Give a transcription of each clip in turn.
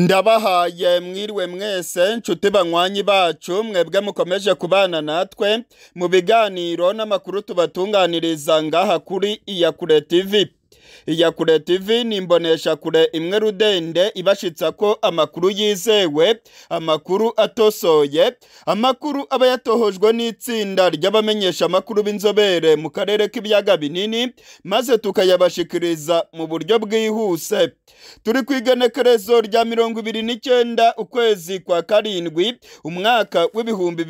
Ndabahaye mwiriwe mwese nshuti banywanyi bacu mwebwe mukomeje kubana natwe mu biganiro n'amakuru tubatunganiriza ngaha kuri Iyakure TV. Iyakure TV ni imbonesha kure imwe rudende ibashitsa ko amakuru yizewe, amakuru atosoye, amakuru aba yatohojwe n'itsinda ry'abamenyesha amakuru b'inzobere mu karere k'ibiyaga binini maze tukayabashikiriza mu buryo bwihuse. Turi kwigenekerezo rya 29 ukwezi kwa karindwi umwaka w'ibihumbi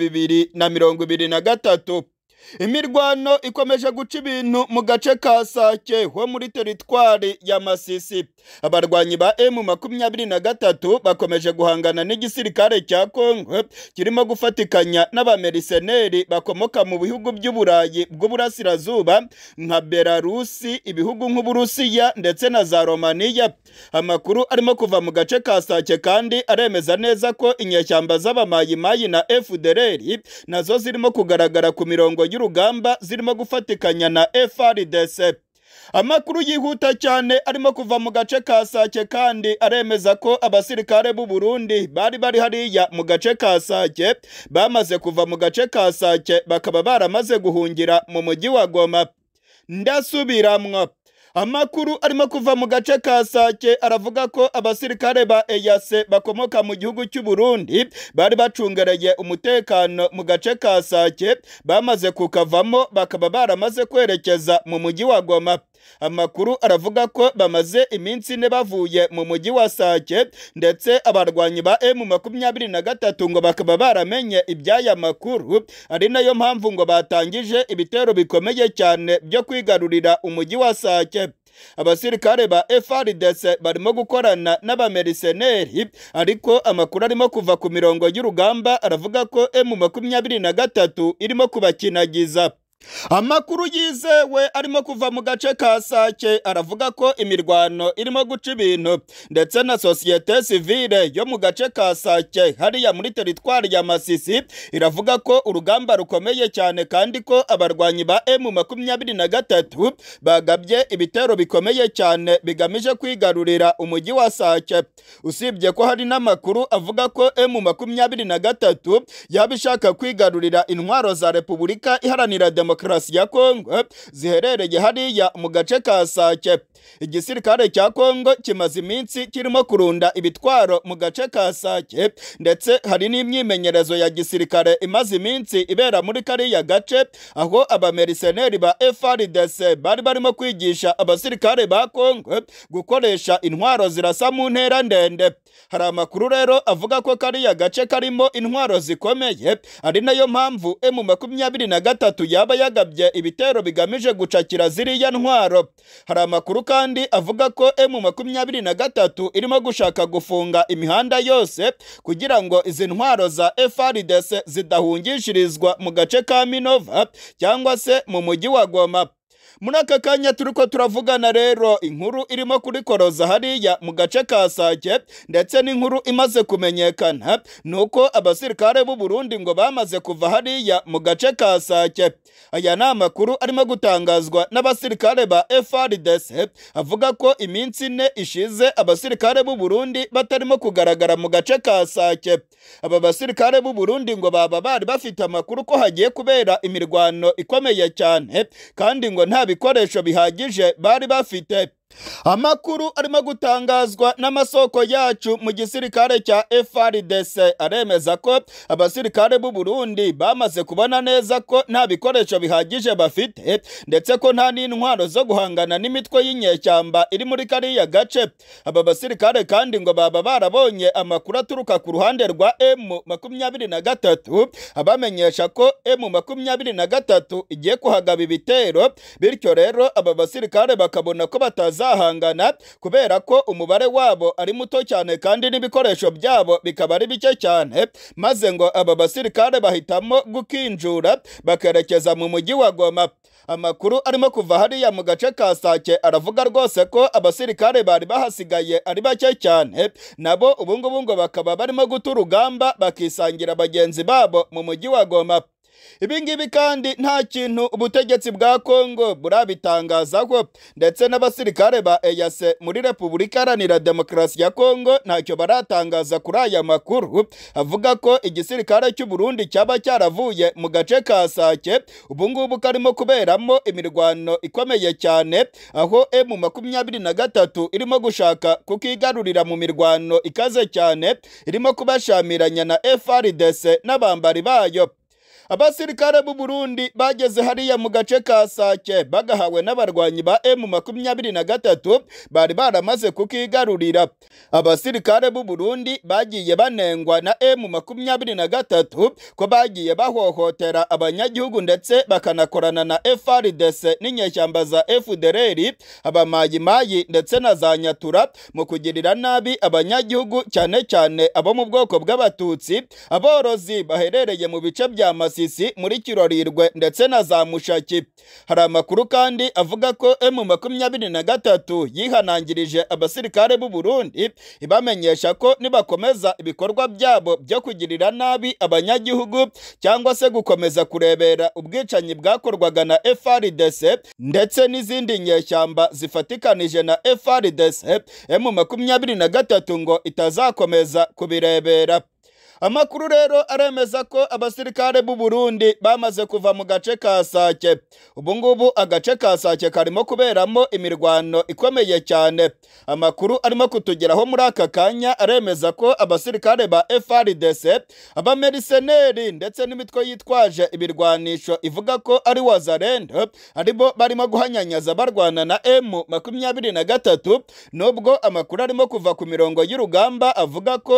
2023. Imirwano ikomeje guca ibintu mu gace ka Sake ho muri teritwari ya Masisi. Abarwanyi ba M23 bakomeje guhangana n'igisirikare cya Kongo kirimo gufatikanya n'abameriseneri bakomoka mu bihugu by'Uburayi bw'Uburasirazuba nka Belarusi, ibihugu nk'Uburusiya ndetse na za Romania. Amakuru arimo kuva mu gace ka Sake kandi aremeza neza ko inyeshyamba z'abamayimayi na FDLR nazo zirimo kugaragara ku mirongo y'urugamba zirimo gufatikanya na FARDC. Amakuru yihuta cyane arimo kuva mu gace ka Sake kandi aremeza ko abasirikare b'u Burundi bari hariya mu gace ka Sake bamaze kuva mu gace ka Sake bakaba baramaze guhungira mu mujyi wa Goma. Ndasubiramwo, amakuru arimo kuva mu gace ka Sake aravuga ko abasirikare ba EAC bakomoka mu gihugu cy'u Burundi bari bacungereye umutekano mu gace ka Sake bamaze kukavamo bakaba baramaze kwerekeza mu mujyi wa Goma. Amakuru aravuga ko bamaze iminsi 4 bavuye mu mujyi wa Sake ndetse abarwanyi ba M23 ngo bakaba baramenye ibyaya makuru, ari nayo mpamvu ngo batangije ibitero bikomeye cyane byo kwigarurira umujyi wa Sake. Abasirikare ba FARDC barimo gukorana n'abameriseneri, ariko amakuru arimo kuva ku mirongo y'urugamba aravuga ko M23 irimo kubakinagiza. Amakuru yizewe arimo kuva mu gace ka Sake aravuga ko imirwano irimo guca ibintu ndetse na societe civile yo mu gace ka Sake hariya muri teritwari ya Masisi iravuga ko urugamba rukomeye cyane kandi ko abarwanyi ba M23 bagabye ibitero bikomeye cyane bigamije kwigarurira umujyi wa Sake. Usibye ko hari n'amakuru avuga ko M23 yabishaka kwigarurira intwaro za Repubulika Iharanira Demokarasi ya Kongo ziherereye hariya mu gace ka Sake. Igisirikare cya Kongo kimaze iminsi kirimo kurunda ibitwaro mu gace ka Sake ndetse hari n'imyimenyerezo ya gisirikare imaze iminsi ibera muri kariya gace, aho abameriseneri ba FARDC barimo kwigisha abasirikare ba Kongo gukoresha intwaro zirasa mu ntera ndende. Hari amakuru rero avuga ko kariya gace karimo intwaro zikomeye, ari nayo mpamvu M23 yaba yagabye ibitero bigamije gucakira ziriya ntwaro. Hari amakuru kandi avuga ko M23 irimo gushaka gufunga imihanda yose kugira ngo izi ntwaro za FARDC zidahungishirizwa mu gace ka Minova cyangwa se mu mujyi wa Goma. Muri aka kanya turiko turavugana rero inkuru irimo kurikoroza hariya mu gace ka Sake ndetse n'inkuru imaze kumenyekana nuko abasirikare b'u Burundi ngo bamaze kuva hariya mu gace ka Sake. Aya ni amakuru arimo gutangazwa n'abasirikare ba FARDC avuga ko iminsi 4 ishize abasirikare b'u Burundi batarimo kugaragara mu gace ka Sake. Aba basirikare b'u Burundi ngo bari bafite amakuru ko hagiye kubera imirwano ikomeye cyane kandi ngo nta bikoresho bihagije bari bafite. Amakuru arimo gutangazwa n'amasoko yacu mu gisirikare cya FARDC aremeza ko abasirikare b'u Burundi bamaze kubona neza ko nta bikoresho bihagije bafite ndetse ko nta n'intwaro zo guhangana n'imitwe y'inyeshyamba iri muri kariya gace. Aba basirikare kandi ngo barabonye amakuru aturuka ku ruhande rwa M23 abamenyesha ko M23 igiye kuhagaba ibitero, bityo rero aba basirikare bakabona ko batazahangana kubera ko umubare wabo ari muto cyane kandi n'ibikoresho byabo bikaba ari bike cyane, maze ngo aba basirikare bahitamo gukinjura bakerekeza mu mujyi wa Goma. Amakuru arimo kuva hariya mu gace ka Sake aravuga rwose ko abasirikare bari bahasigaye ari bake cyane, nabo ubungubu ngo bakaba barimo guta urugamba bakisangira bagenzi babo mu mujyi wa Goma. Ibi ngibi kandi nta kintu ubutegetsi bwa Kongo burabitangazaho, ndetse n'abasirikare ba EAC muri Repubulika Iharanira Demokarasi ya Kongo ntacyo baratangaza kuri aya makuru avuga ko igisirikare cy'u Burundi cyaba cyaravuye mu gace ka Sake ubu ngubu karimo kuberamo imirwano ikomeye cyane, aho M23 irimo gushaka kukigarurira mu mirwano ikaze cyane irimo kubashamiranya na FARDC n'abambari bayo. Abasirikare b'u Burundi bageze hariya mu gace ka Sake bagahawe n'abarwanyi ba M23 bari baramaze kukigarurira. Abasirikare b'u Burundi bagiye banengwa na M23 ko bagiye bahohotera abanyagihugu ndetse bakanakorana na FARDC n'inyeshyamba za FDLR, abamayimayi ndetse na za Nyatura mu kugirira nabi abanyagihugu, cyane cyane abo mu bwoko bw'abatutsi, aborozi baherereye mu bice bya Masisi muri Kirorirwe ndetse na za Mushaki. Hari amakuru kandi avuga ko M23 yihanangirije abasirikare b'u Burundi ibamenyesha ko nibakomeza ibikorwa byabo byo kugirira nabi abanyagihugu cyangwa se gukomeza kurebera ubwicanyi bwakorwaga na FARDC ndetse n'izindi nyeshyamba zifatikanije na FARDC, M23 ngo itazakomeza kubirebera. Amakuru rero aremeza ko abasirikare b'u Burundi bamaze kuva mu gace ka Sake. Ubu ngubu agace ka Sake karimo kuberamo imirwano ikomeye cyane. Amakuru arimo kutugeraho muri aka kanya aremeza ko abasirikare ba FARDC, abameriseneri ndetse n'imitwe yitwaje ibirwanisho ivuga ko ari Wazalendo aribo barimo guhanyanyaza barwana na M23, nubwo amakuru arimo kuva ku mirongo y'urugamba avuga ko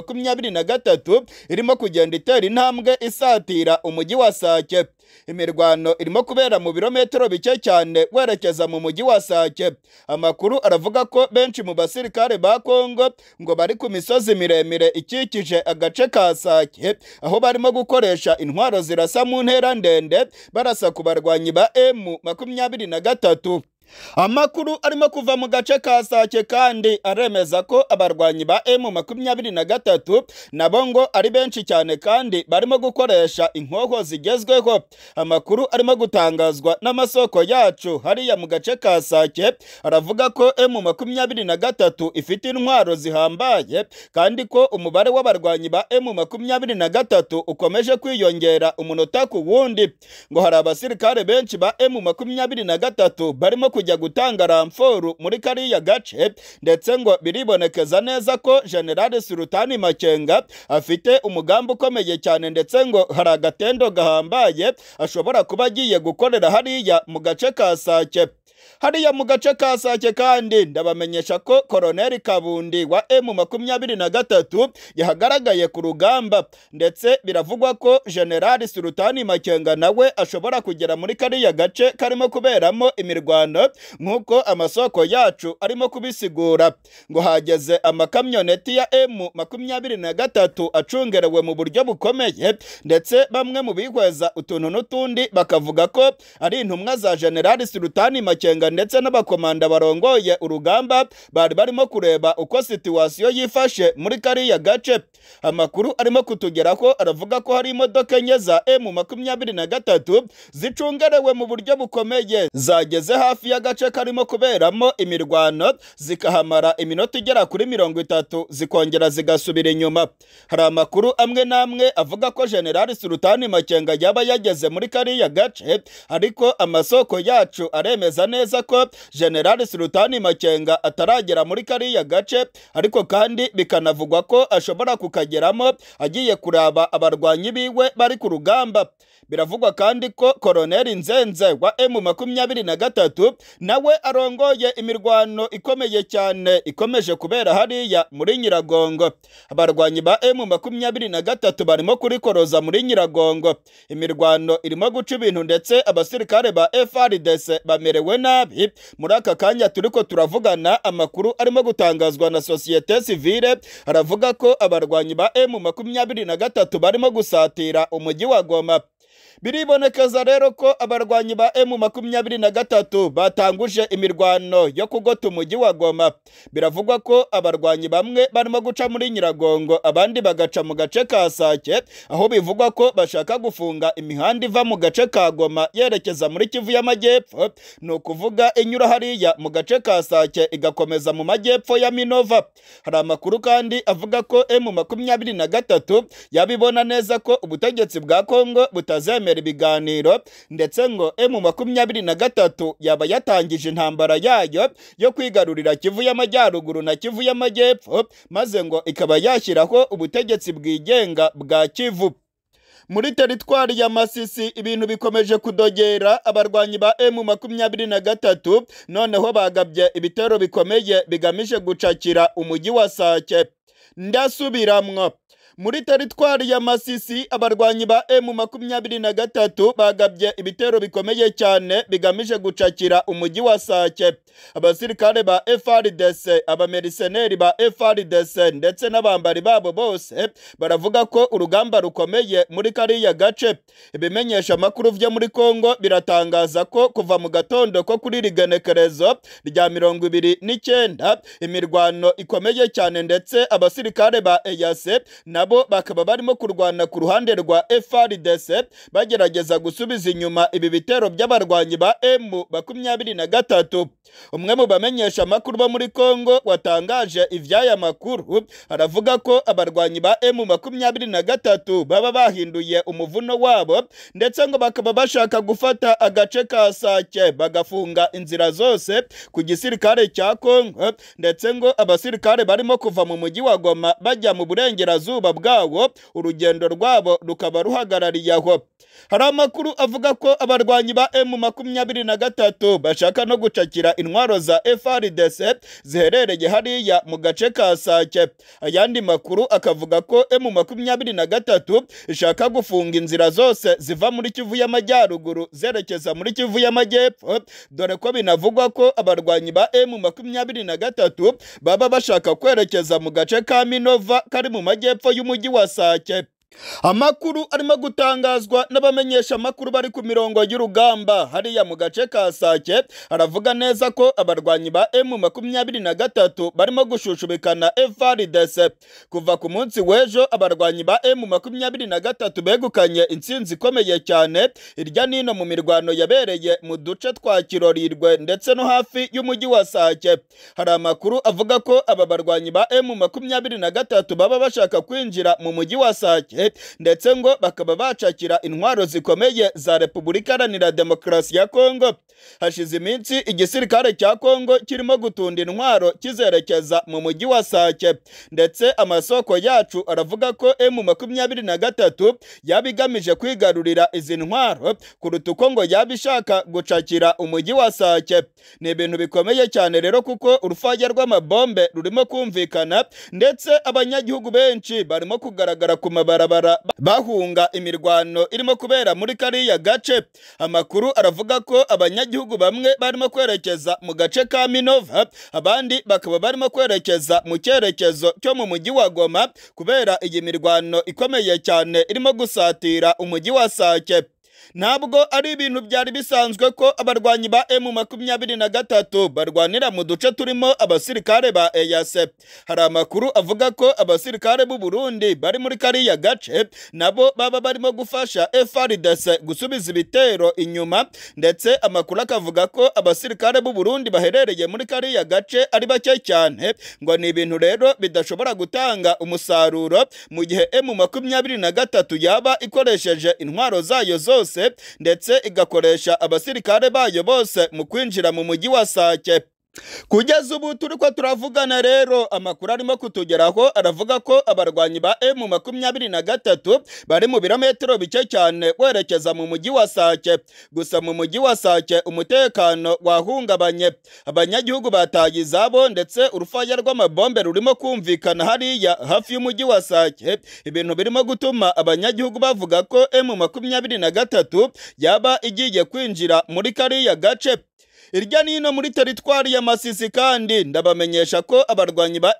M23 irimo kugenda itera intambwe isatira umujyi wa Sake. Imirwano irimo kubera mu birometero bike cyane werekeza mu mujyi wa Sake. Amakuru aravuga ko benshi mu basirikare ba Kongo ngo bari ku misozi miremire ikikije agace ka Sake, aho barimo gukoresha intwaro zirasa mu ntera ndende barasa ku barwanyi ba M23. Amakuru arimo kuva mu gace ka Sake kandi aremeza ko abarwanyi ba M23 nabo ngo ari benshi cyane kandi barimo gukoresha inkoho zigezweho. Amakuru arimo gutangazwa n'amasoko yacu hariya mu gace ka Sake aravuga ko M23 ifite intwaro zihambaye kandi ko umubare w'abarwanyi ba M23 ukomeje kwiyongera umunota ku wundi. Ngo hari abasirikare benshi ba M23 barimo kujya gutanga ramforu muri kariya gace, ndetse ngo biribonekeza neza ko General Sultani Makenga afite umugambi ukomeye cyane, ndetse ngo hari agatendo gahambaye ashobora kuba agiye gukorera hariya mu gace ka Sake. Hariya mu gace ka Sake kandi ndabamenyesha ko Koloneli Kabundi wa M23 yahagaragaye ku rugamba, ndetse biravugwa ko General Sultani Makenga nawe ashobora kugera muri kariya gace karimo kuberamo imirwano nk'uko amasoko yacu arimo kubisigura. Ngo hageze amakamyoneti ya M23 acungerewe mu buryo bukomeye, ndetse bamwe mu bihweza utuntu n'utundi bakavuga ko ari intumwa za General Sultani Makenga ndetse n'abakomanda barongoye urugamba bari barimo kureba uko situwasiyo yifashe muri kariya gace. Amakuru arimo kutugeraho aravuga ko hari imodoka enye za M23 zicungerewe mu buryo bukomeye zageze hafi y'agace karimo kuberamo imirwano zikahamara iminota igera kuri 30 zikongera zigasubira inyuma. Hari amakuru amwe namwe avuga ko General Sultani Makenga yaba yageze muri kariya gace, ariko amasoko yacu aremeza neza ko General Sultani Makenga ataragera muri kariya gace, ariko kandi bikanavugwa ko ashobora kukageramo agiye kuraba abarwanyi biwe bari ku rugamba. Biravugwa kandi ko Koloneli Nzenze wa M23 nawe arongoye imirwano ikomeye cyane ikomeje kubera hariya muri Nyiragongo. Abarwanyi ba M23 barimo kurikoroza muri Nyiragongo. Imirwano irimo guca ibintu, ndetse abasirikare ba FARDC bamerewe nabi. Muri aka kanya turiko turavugana, amakuru arimo gutangazwa na societe civile aravuga ko abarwanyi ba M23 barimo gusatira umujyi wa Goma. Biribonekeza rero ko abarwanyi ba M23 batanguje imirwano yo kugota umujyi wa Goma. Biravugwa ko abarwanyi bamwe barimo guca muri Nyiragongo, abandi bagaca mu gace ka Sake, aho bivugwa ko bashaka gufunga imihanda iva mu gace ka Goma yerekeza muri Kivu y'Amajyepfo, ni ukuvuga inyura hariya mu gace ka Sake igakomeza mu majyepfo ya Minova. Hari amakuru kandi avuga ko M23 yabibona neza ko ubutegetsi bwa Kongo butazemera ibiganiro, ndetse ngo M23 yaba yatangije intambara yayo yo kwigarurira Kivu y'Amajyaruguru na Kivu y'Amajyepfo, maze ngo ikaba yashyiraho ubutegetsi bwigenga bwa Kivu. Muri teritwari ya Masisi ibintu bikomeje kudogera. Abarwanyi ba M23 noneho bagabye ibitero bikomeye bigamije gucakira umujyi wa Sake. Ndasubiramwo, muri teritwari ya Masisi abarwanyi ba M23 bagabye ibitero bikomeye cyane bigamije gucakira umujyi wa Sake. Abasirikare ba FARDC, abameriseneri ba FARDC ndetse n'abambari babo bose baravuga ko urugamba rukomeye muri kariya gace. Ibimenyesha makuru vyo muri Kongo biratangaza ko kuva mu gatondo ko kuri rigenekerezo rya 29 imirwano ikomeye cyane, ndetse abasirikare ba EAC nabo bakaba barimo kurwana ku ruhande rwa FARDC bagerageza gusubiza inyuma ibi bitero by'abarwanyi ba M23. Umwe mu bamenyesha makuru bo muri Kongo watangaje ivyaya makuru aravuga ko abarwanyi ba M23 baba bahinduye umuvuno wabo, ndetse ngo bakaba bashaka gufata agace ka Sake bagafunga inzira zose ku gisirikare cya Kongo, ndetse ngo abasirikare barimo kuva mu mujyi wa Goma bajya mu burengerazuba bwawo urugendo rwabo rukaba ruhagarariye aho. Hari amakuru avuga ko abarwanyi ba M23 bashaka no gucakira intwaro za FARDC ziherereye hariya mu gace ka Sake. Ayandi makuru akavuga ko M23 ishaka gufunga inzira zose ziva muri Kivu y'Amajyaruguru zerekeza muri Kivu y'Amajyepfo, dore ko binavugwa ko abarwanyi ba M23 baba bashaka kwerekeza mu gace ka Minova kari mu majyepfo y'umujyi wa Sake. Amakuru arimo gutangazwa n'abamenyesha makuru bari ku mirongo y'urugamba hariya mu gace ka Sake aravuga neza ko abarwanyi ba M23 barimo gushushubikana FARDC. Kuva ku munsi w'ejo abarwanyi ba M23 begukanye intsinzi ikomeye cyane irya nino mu mirwano yabereye mu duce twa Kirorirwe ndetse no hafi y'umujyi wa Sake. Hari amakuru avuga ko aba barwanyi ba M23 baba bashaka kwinjira mu mujyi wa Sake, ndetse ngo bakaba bacakira intwaro zikomeye za Repubulika Iharanira Demokarasi ya Kongo. Hashize iminsi igisirikare cya Kongo kirimo gutunda intwaro kizerekeza mu mujyi wa Sake, ndetse amasoko yacu aravuga ko M23 yabigamije kwigarurira izi ntwaro kuruta uko ngo yabishaka gucakira umujyi wa Sake. Ni ibintu bikomeye cyane rero kuko urufaya rw'amabombe rurimo kumvikana, ndetse abanyagihugu benshi barimo kugaragara ku mabarabara bahunga imirwano irimo kubera muri kariya gace. Amakuru aravuga ko abanyagihugu bamwe barimo kwerekeza mu gace ka Minova, abandi bakaba barimo kwerekeza mu cyerekezo cyo mu mujyi wa Goma kubera iyi mirwano ikomeye cyane irimo gusatira umujyi wa Sake. Ntabwo ari ibintu byari bisanzwe ko abarwanyi ba M23 barwanira mu duce turimo abasirikare ba EAC. Hari amakuru avuga ko abasirikare b'u Burundi bari muri kariya gace nabo baba barimo gufasha FARDC gusubiza ibitero inyuma, ndetse amakuru akavuga ko abasirikare b'u Burundi baherereye muri kariya gace ari bake cyane, ngo ni ibintu rero bidashobora gutanga umusaruro mu gihe M23 yaba ikoresheje intwaro zayo zose ndetse igakoresha abasirikare bayo bose mu kwinjira mu mujyi wa Sake. Kugeza ubu turiko turavugana rero amakuru arimo kutugeraho aravuga ko abarwanyi ba M23 bari mu birometero bike cyane werekeza mu mujyi wa Sake. Gusa mu mujyi wa Sake umutekano wahungabanye, abanyagihugu bataye izabo, ndetse urufaya rw'amabombe rurimo kumvikana hariya hafi y'umujyi wa Sake, ibintu birimo gutuma abanyagihugu bavuga ko M23 yaba igiye kwinjira muri kariya gace. Irya nino muri teritwari ya Masisi kandi ndabamenyesha ko abarwanyi ba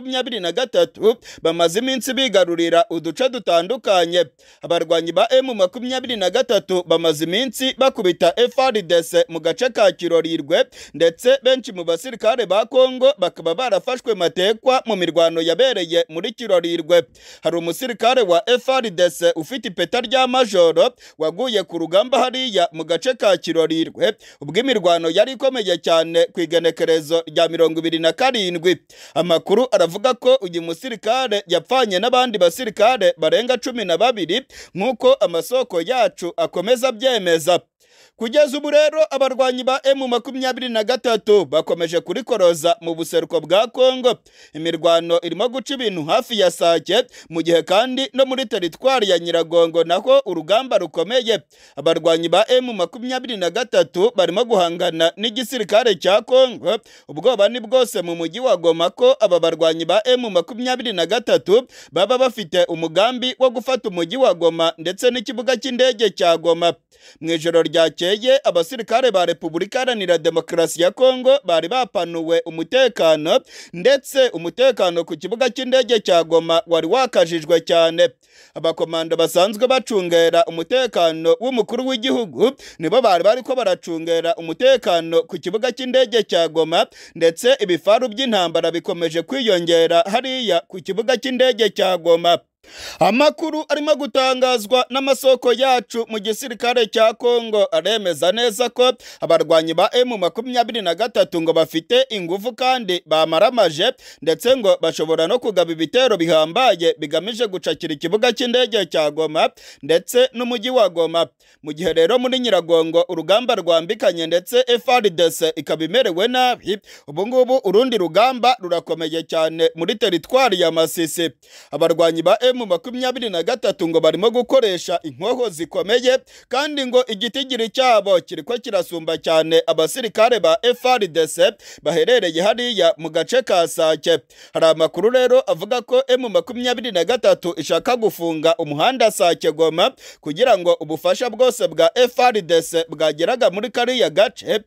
M23 bamaze iminsi bigarurira uduce dutandukanye. Abarwanyi ba M23 bamaze iminsi bakubita FARDC mu gace ka Kirorirwe, ndetse benshi mu basirikare ba Kongo bakaba barafashwe matekwa mu mirwano yabereye muri Kirorirwe. Hari umusirikare wa FARDC ufite ipeta rya majoro waguye ku rugamba hariya mu gace ka Kirorirwe ubwo imirwano yari ikomeye cyane ku igenekerezo rya 27. Amakuru aravuga ko uyu musirikare yapfanye n'abandi basirikare barenga 12 nk'uko amasoko yacu akomeza byemeza. Kugeza ubu rero abarwanyi ba M23 bakomeje kurikoroza mu buseruko bwa Kongo. Imirwano irimo guca ibintu hafi ya Sake, mu gihe kandi no muri teritwari ya Nyiragongo naho urugamba rukomeye. Abarwanyi ba M23 barimo guhangana n'igisirikare cya Kongo. Ubwoba ni bwose mu mujyi wa Goma ko aba barwanyi ba M23 baba bafite umugambi wo gufata umujyi wa Goma ndetse n'ikibuga cy'indege cya Goma. Mu ijoro ryakeye abasirikare ba Repubulika Iharanira Demokarasi ya Kongo bari bapanuwe umutekano, ndetse umutekano ku kibuga cy'indege cya Goma wari wakajijwe cyane. Abakomando basanzwe bacungera umutekano w'umukuru w'igihugu nibo bari ko baracungera umutekano ku kibuga cy'indege cya Goma, ndetse ibifaru by'intambara bikomeje kwiyongera hariya ku kibuga cy'indege cya Goma. Amakuru arimo gutangazwa n'amasoko yacu mu gisirikare cya Kongo aremeza neza ko abarwanyi ba M23 ngo bafite ingufu kandi bamaramaje, ndetse ngo bashobora no kugaba ibitero bihambaye bigamije gucakira ikibuga cy'indege cya Goma ndetse n'umujyi wa Goma. Mu gihe rero muri Nyiragongo urugamba rwambikanye ndetse FARDC ikaba imerewe nabi, ubu ngubu urundi rugamba rurakomeye cyane muri teritwari ya Masisi. Abarwanyi ba M23 ngo barimo gukoresha inkoho zikomeye, kandi ngo igitigiri cyabo kiriko kirasumba cyane abasirikare ba FARDC baherereye hariya mu gace ka Sake. Hari amakuru rero avuga ko M23 ishaka gufunga umuhanda Sake Goma kugira ngo ubufasha bwose bwa FARDC bwageraga muri kariya gace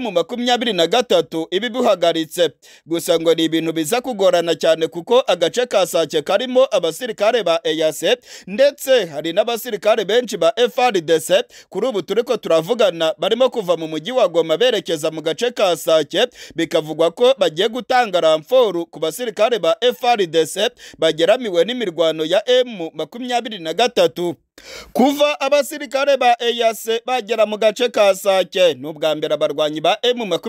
M23 ibi buhagaritse. Gusa ngo ni ibintu biza kugorana cyane kuko agace ka Sake karimo abasirikare ba EAC, ndetse hari n'abasirikare benshi ba FARDC kuri ubu turiko turavugana barimo kuva mu mujyi wa Goma berekeza mu gace ka Sake. Bikavugwa ko bagiye gutanga ramforu ku basirikare ba FARDC bageramiwe n'imirwano ya M23. Kuva abasirikare ba EAC bagera mu gace ka Sake n'ubwa mbere abarwanyi ba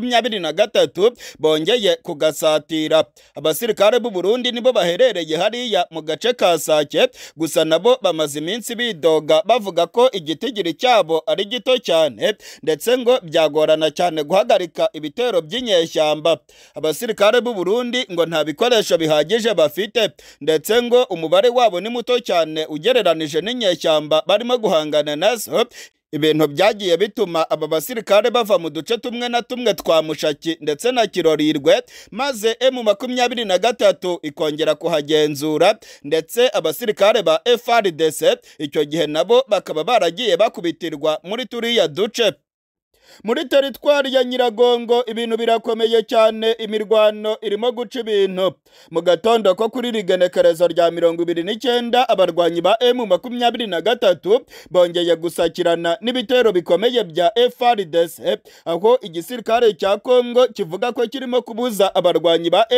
M23 bongeye kugasatira. Abasirikare b'u Burundi nibo baherereye hariya mu gace ka Sake, gusa nabo bamaze iminsi bidoga bavuga ko igitigiri cyabo ari gito cyane, ndetse ngo byagorana cyane guhagarika ibitero by'inyeshyamba. Abasirikare b'u Burundi ngo nta bikoresho bihagije bafite, ndetse ngo umubare wabo ni muto cyane ugereranije n'inyeshyamba barimo guhangana nazo. Ibintu byagiye bituma aba basirikare bava mu duce tumwe na tumwe twa Mushaki ndetse na Kirorirwe, maze M23 ikongera kuhagenzura, ndetse abasirikare ba FARDC icyo gihe nabo bakaba baragiye bakubitirwa muri turiya duce. Muri teritwari ya Nyiragongo ibintu birakomeye cyane, imirwano irimo guca ibintu. Mu gatondo ko kuri rigenekerezo rya 29 abarwanyi ba M23 bongeye gusakirana n'ibitero bikomeye bya FARDC, aho igisirikare cya Kongo kivuga ko kirimo kubuza abarwanyi ba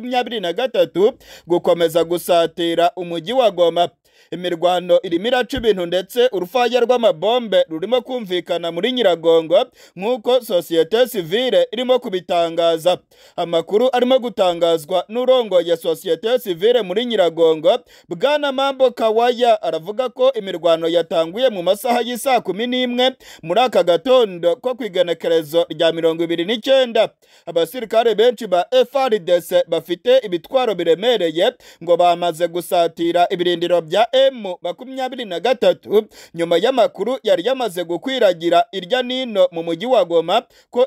M23 gukomeza gusatira umujyi wa Goma. Imirwano irimo iraca ibintu, ndetse urufaya rw'amabombe rurimo kumvikana muri Nyiragongo nk'uko sosiyete sivile irimo kubitangaza. Amakuru arimo gutangazwa n'urongoye sosiyete sivile muri Nyiragongo, Bwana Mambo Kawaya, aravuga ko imirwano yatanguye mu masaha y'isa 11 muri aka gatondo ko kwigenekerezo rya 29. Abasirikare benshi ba FARDC bafite ibitwaro biremereye ngo bamaze gusatira ibirindiro bya M23 nyuma y'amakuru yari yamaze gukwiragira irya nino mu mujyi wa Goma ko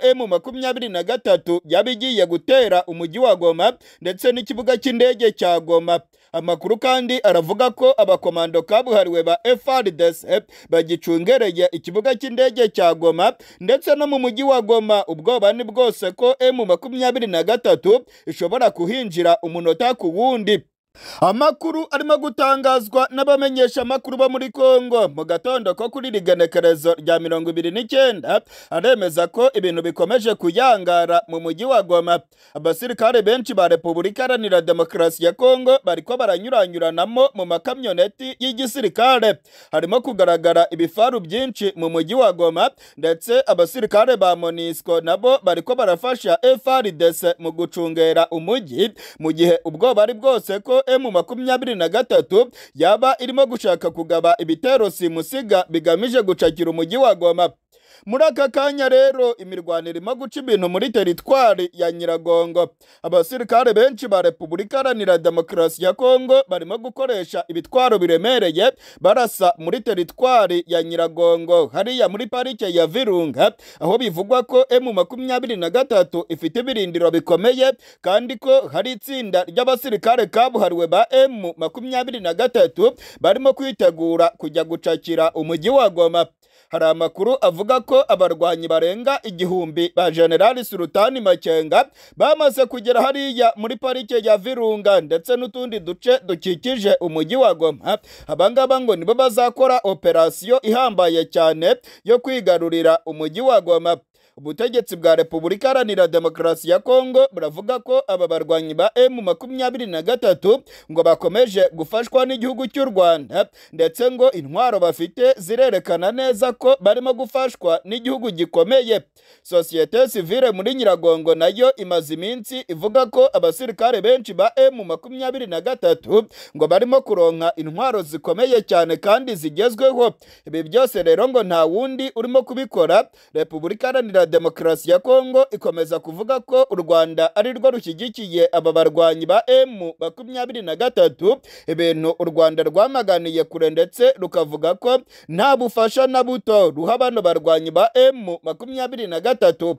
M23 yabigiye gutera umujyi wa Goma ndetse n'ikibuga cy'indege cya Goma. Amakuru kandi aravuga ko abakomando kabuhariwe ba FARDC bagicungereye ikibuga cy'indege cya Goma ndetse no mu mujyi wa Goma. Ubwoba ni bwose ko M23 ishobora kuhinjira umunota ku wundi. Amakuru arimo gutangazwa n'abamenyesha amakuru bo muri Kongo mu gatondo ko kuri rigenekerezo rya 29 aremeza ko ibintu bikomeje kuyangara mu mujyi wa Goma. Abasirikare benshi ba Repubulika Iharanira Demokarasi ya Kongo bariko baranyuranyuranamo mu makamyoneti y'igisirikare. Harimo kugaragara ibifaru byinshi mu mujyi wa Goma ndetse abasirikare ba MONUSCO nabo bariko barafasha FARDC mu gucungera umujyi mu gihe ubwoba ari bwose ko M23 yaba irimo gushaka kugaba ibitero simusiga bigamije gucakira umujyi wa Goma. Muri aka kanya rero imirwano irimo guca ibintu muri teritwari ya Nyiragongo. Abasirikare benshi ba Repubulika Iharanira Demokarasi ya Kongo barimo gukoresha ibitwaro biremereye barasa muri teritwari ya Nyiragongo hariya muri parike ya Virunga, aho bivugwa ko M23 ifite ibirindiro bikomeye kandi ko hari itsinda ry'abasirikare kabuhariwe ba M23 barimo kwitegura kujya gucakira umujyi wa Goma. Hari amakuru avuga ko abarwanyi barenga 1000 ba General Sultani Makenga bamaze kugera hariya muri parike ya Virunga ndetse n'utundi duce dukikije umujyi wa Goma. Abangaba ngo nibo bazakora operasiyo ihambaye cyane yo kwigarurira umujyi wa Goma. Ubutegetsi bwa Repubulika Iharanira Demokarasi ya Kongo buravuga ko aba barwanyi ba M23 ngo bakomeje gufashwa n'igihugu cy'u Rwanda ndetse ngo intwaro bafite zirerekana neza ko barimo gufashwa n'igihugu gikomeye. Societe civile muri Nyiragongo nayo imaze iminsi ivuga ko abasirikare benshi ba M23 ngo barimo kuronka intwaro zikomeye cyane kandi zigezweho. Ibi byose rero ngo nta wundi urimo kubikora. Repubulika Iharanira Demokarasi ya Kongo ikomeza kuvuga ko u Rwanda ari rwo rushyigikiye aba barwanyi ba M23, ibintu u Rwanda rwamaganiye kure ndetse rukavuga ko nta bufasha na buto ruha bano barwanyi ba M23.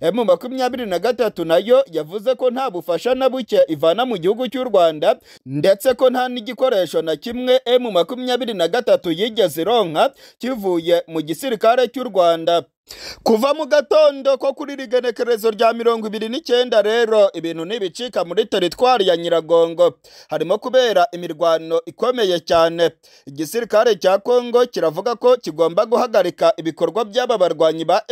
M23 nayo yavuze ko nta bufasha na buke ivana mu gihugu cy'u Rwanda ndetse ko nta n'igikoresho na kimwe M23 yigeze ironka kivuye mu gisirikare cy'u Rwanda. Kuva mu gatondo ko kuri rigenekerezo rya 29 rero ibintu nibicika muri teritwari ya Nyiragongo. Harimo kubera imirwano ikomeye cyane. Igisirikare cya Kongo kiravuga ko kigomba guhagarika ibikorwa by'aba barwanyi ba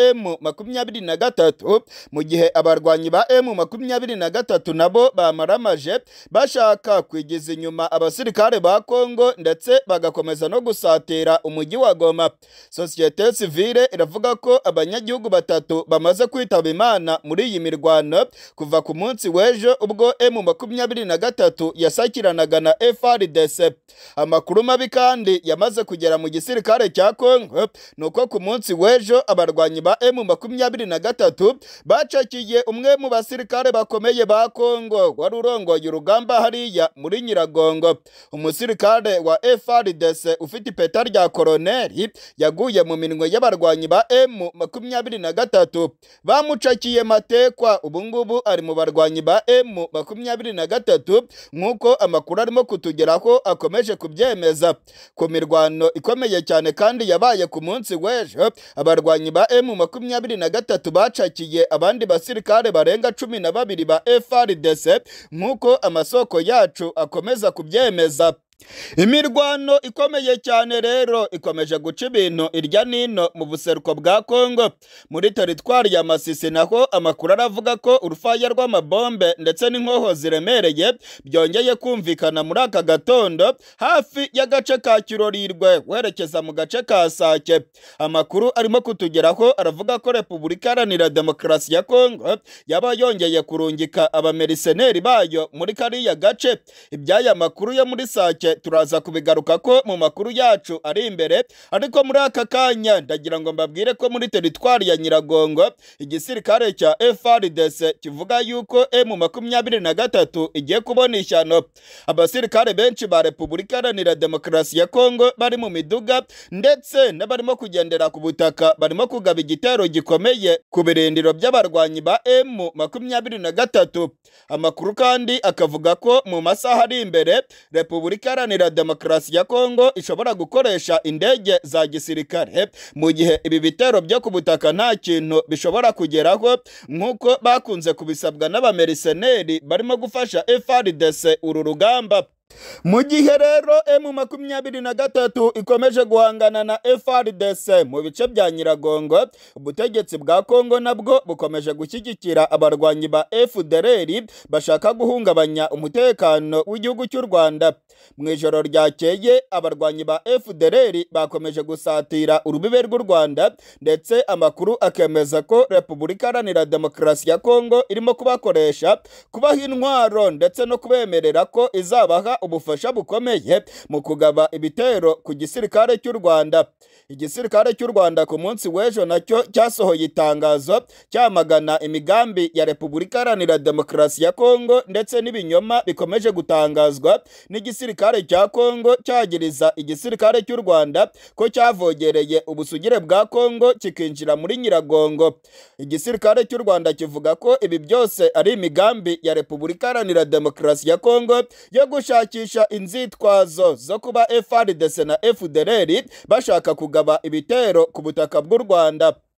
M23 mu gihe abarwanyi ba M23 nabo bamaramaje bashaka kwigiza inyuma abasirikare ba Kongo ndetse bagakomeza no gusatira umujyi wa Goma. Societe civile iravuga ko abanyagihugu batatu bamaze kwitaba Imana muri iyi mirwano kuva ku munsi w'ejo ubwo M23 yasakiranaga na FARDC. Amakuru mabi kandi yamaze kugera mu gisirikare cya Kongo nuko ku munsi w'ejo abarwanyi ba M23 bacakiye umwe mu basirikare bakomeye ba Kongo wari urongoye urugamba hariya muri Nyiragongo. Umusirikare wa FARDC ufite ipeta rya koloneli yaguye mu minwe y'abarwanyi ba M23 bamucakiye matekwa. Ubungubu ari mu barwanyi ba M23 nk'uko amakuru arimo kutugeraho akomeje kubyemeza. Ku mirwano ikomeye cyane kandi yabaye ku munsi w'ejo abarwanyi ba M23 bacakiye abandi basirikare barenga 12 ba FARDC nk'uko amasoko yacu akomeza kubyemeza. Imirwano ikomeye cyane rero ikomeje guca ibintu irya nino mu buseruko bwa Kongo muri teritwari ya Masisi, naho amakuru aravuga ko urufaya rw'amabombe ndetse n'inkoho ziremereye byongeye kumvikana muri aka gatondo hafi y'agace ka Kirorirwe werekeza mu gace ka Sake. Amakuru arimo kutugeraho aravuga ko Repubulika Iharanira Demokarasi ya Kongo yaba yongeye kurungika abameriseneri bayo muri kariya gace. Ibyaya makuru yo muri Sake sake turaza kubigaruka ko mu makuru yacu ari imbere, ariko muri aka kanya ndagira ngo mbabwire ko muri teritwari ya Nyiragongo igisirikare cya FARDC kivuga yuko M23 igiye kubona ishyano. Abasirikare benshi ba Repubulika Iharanira Demokarasi ya Kongo bari mu miduga ndetse n'abarimo kugendera ku butaka barimo kugaba igitero gikomeye ku birindiro by'abarwanyi ba M23. Amakuru kandi akavuga ko mu masaha ari imbere Repubulika Iharanira Demokarasi ya Kongo ishobora gukoresha indege za gisirikare mu gihe ibi bitero byo ku butaka nta kintu bishobora kugeraho, nk'uko bakunze kubisabwa n'abameriseneri barimo gufasha FARDC uru rugamba. Mu gihe rero M23 ikomeje guhangana na FARDC mu bice bya Nyiragongo, ubutegetsi bwa Kongo nabwo bukomeje gushyigikira abarwanyi ba FDLR bashaka guhungabanya umutekano w'igihugu cy'u Rwanda. Mu ijoro ryakeye abarwanyi ba FDLR bakomeje gusatira urubibe rw'u Rwanda, ndetse amakuru akemeza ko Repubulika Iharanira Demokarasi ya Kongo irimo kubakoresha, kubaha intwaro ndetse no kubemerera ko izabaha ubufasha bukomeye mu kugaba ibitero ku gisirikare cy'u Rwanda. Igisirikare cy'u Rwanda ku munsi w'ejo nacyo cyasohoye itangazo cyamagana imigambi ya Repubulika Iharanira Demokarasi ya Kongo ndetse n'ibinyoma bikomeje gutangazwa n'igisirikare cya Kongo cyagiriza igisirikare cy'u Rwanda ko cyavogereye ubusugire bwa Kongo kikinjira muri Nyiragongo. Igisirikare cy'u Rwanda kivuga ko ibi byose ari imigambi ya Repubulika Iharanira Demokarasi ya Kongo yo gushakisha inzitwazo zo kuba FARDC na FDLR bashaka kugaba ibitero ku butaka bw'u Rwanda.